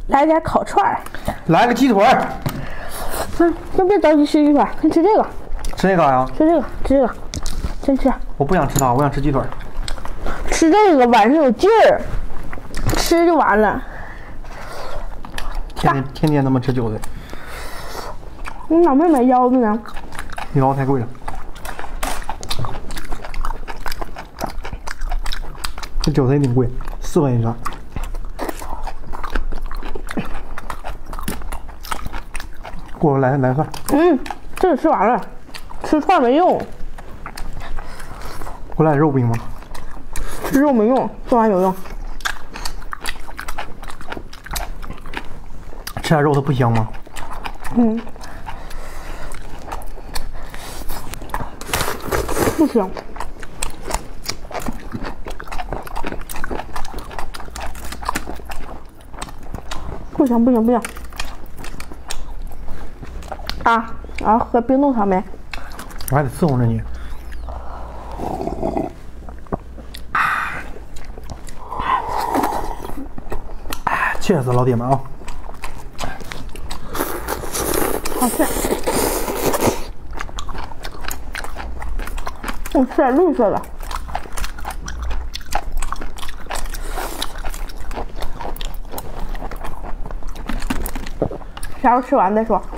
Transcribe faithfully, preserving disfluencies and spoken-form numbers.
来点烤串儿， 来个鸡腿儿。 嗯，先别着急吃鸡腿，先吃这个。 吃那个呀？ 吃这个，吃这个，先吃。 我不想吃它，我想吃鸡腿儿。 吃这个晚上有劲儿，吃就完了。 天天天天他妈吃韭菜， 你咋没买腰子呢？ 腰太贵了。这韭菜挺贵，四块钱一串。给我来来串。 嗯，这个吃完了，吃串没用。 给我来肉饼吗？ 吃肉没用，吃完有用。 吃点肉它不香吗？ 嗯，不香。不行不行不行！啊啊，喝冰冻草莓。 我还得伺候着你。气死老铁们啊！ 好吃。我吃点绿色的。啥时候吃完再说。